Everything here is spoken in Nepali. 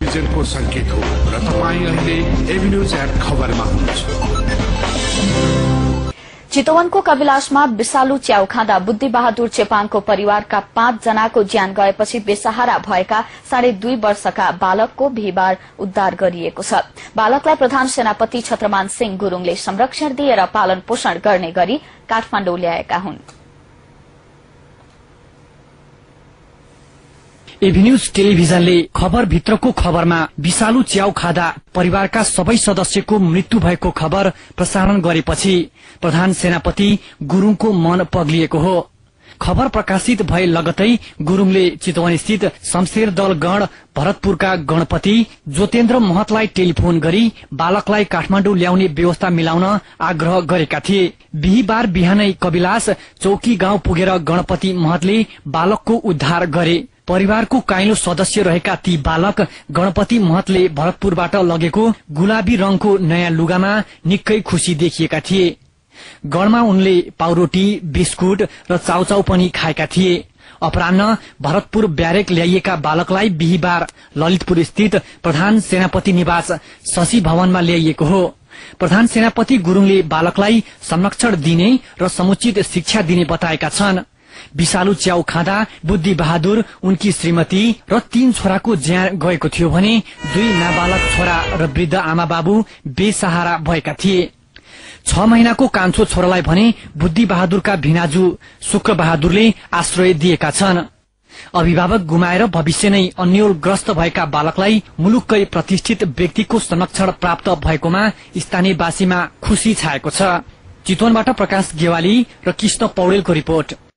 टेलिभिजनको संकेत हो र तपाईं अहिले एभिन्यूज एट खबरमा हुनुहुन्छ। चितवनको कविलासमा विषालु च्याउ खाँदा बुद्धिबहादुर चेपाङको परिवारका 5 जनाको ज्यान गएपछि बेसहारा भएका 2.5 वर्षका बालकको बिहीबार उद्धार गरिएको छ। बालकलाई प्रधान सेनापति छत्रमान सिंह गुरूङले संरक्षण दिएर पालन पोषण गर्ने गरी काठमाडौँ ल्याएका हुन्। एभिन्यूज टेलिभिजनले खबर भित्रको खबरमा विषालु च्याउ खाँदा परिवारका सबै सदस्यको मृत्यु भएको खबर प्रसारण गरेपछि प्रधान सेनापति गुरूङको मन पग्लिएको हो। खबर प्रकाशित भए लगतै गुरूङले चितवन स्थित शमशेर दल गण भरतपुरका गणपति ज्योतेन्द्र महतलाई टेलिफोन गरी बालकलाई काठमाडौँ ल्याउने व्यवस्था मिलाउन आग्रह गरेका थिए। बिहीबार बिहानै कविलास चौकी गाउँ पुगेर गणपति महतले बालकको उद्धार गरे। परिवारको काइलो सदस्य रहेका ती बालक गणपति महतले भरतपुरबाट लगेको गुलाबी रंगको नयाँ लुगामा निकै खुशी देखिएका थिए। गणमा उनले पाउरोटी, बिस्कुट र चाउचाउ पनि खाएका थिए। अपराह्न भरतपुर ब्यारेक ल्याइएका बालकलाई बिहीबार ललितपुर स्थित प्रधान सेनापति निवास शशि भवनमा ल्याइएको हो। प्रधान सेनापति गुरूङले बालकलाई संरक्षण दिने र समुचित शिक्षा दिने बताएका छन्। विषालु च्याउ खाँदा बुद्धि बहादुर, उनकी श्रीमती र 3 छोराको ज्यान गएको थियो भने 2 नाबालक छोरा र वृद्ध आमा बाबु बेसहारा भएका थिए। 6 महिनाको कान्छो छोरालाई भने बुद्धि बहादुरका भिनाजु शुक्र बहादुरले आश्रय दिएका छन्। अभिभावक गुमाएर भविष्य नै अन्योलग्रस्त भएका बालकलाई मुलुककै प्रतिष्ठित व्यक्तिको संरक्षण प्राप्त भएकोमा स्थानीयवासीमा खुशी छाएको छ। चितवनबाट प्रकाश गेवाली र कृष्ण पौडेलको रिपोर्ट।